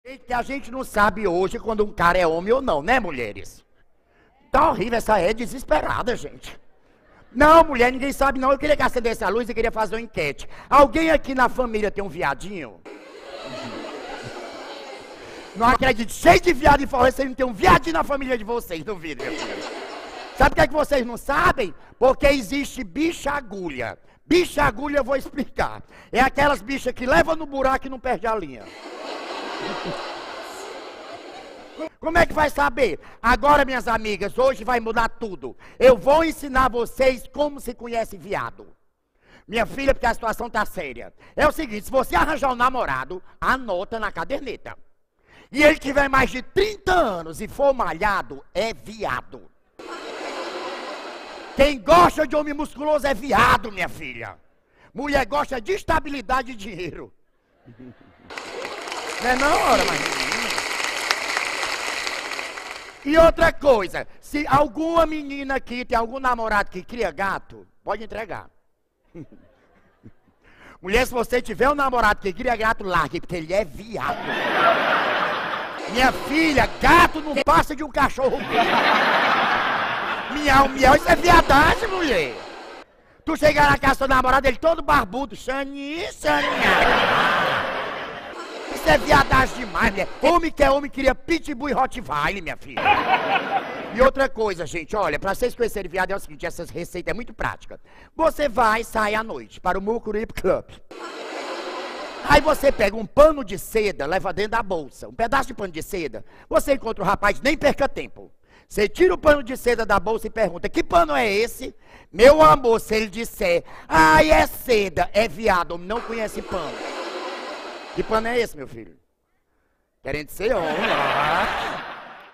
Que a gente não sabe hoje quando um cara é homem ou não, né, mulheres? Tá horrível, essa é desesperada, gente. Não, mulher, ninguém sabe não. Eu queria que acendesse a luz e queria fazer uma enquete. Alguém aqui na família tem um viadinho? Não acredito, cheio de viado em forró, vocês não tem um viadinho na família de vocês, duvido, meu filho. Sabe o que é que vocês não sabem? Porque existe bicha agulha. Bicha agulha eu vou explicar. É aquelas bichas que levam no buraco e não perde a linha. Como é que vai saber? Agora, minhas amigas, hoje vai mudar tudo. Eu vou ensinar vocês como se conhece viado. Minha filha, porque a situação tá séria. É o seguinte, se você arranjar um namorado, anota na caderneta. E ele tiver mais de 30 anos e for malhado, é viado. Quem gosta de homem musculoso é viado, minha filha. Mulher gosta de estabilidade e dinheiro. Não é não, ora, mas... E outra coisa, se alguma menina aqui tem algum namorado que cria gato, pode entregar. Mulher, se você tiver um namorado que cria gato, largue, porque ele é viado. Minha filha, gato não passa de um cachorro. Miau, miau, isso é viadagem, mulher. Tu chegar na casa do seu namorado, ele todo barbudo, Xaninha. Isso é viadagem demais, mulher. Homem que é homem queria pitbull e rottweiler, minha filha. E outra coisa, gente, olha, pra vocês conhecerem viado é o seguinte, essa receita é muito prática. Você vai sair à noite para o Mucuripe Club. Aí você pega um pano de seda, leva dentro da bolsa, um pedaço de pano de seda. Você encontra o rapaz, nem perca tempo. Você tira o pano de seda da bolsa e pergunta, que pano é esse? Meu amor, se ele disser, é seda, é viado, não conhece pano. Que pano é esse, meu filho? Querendo ser homem,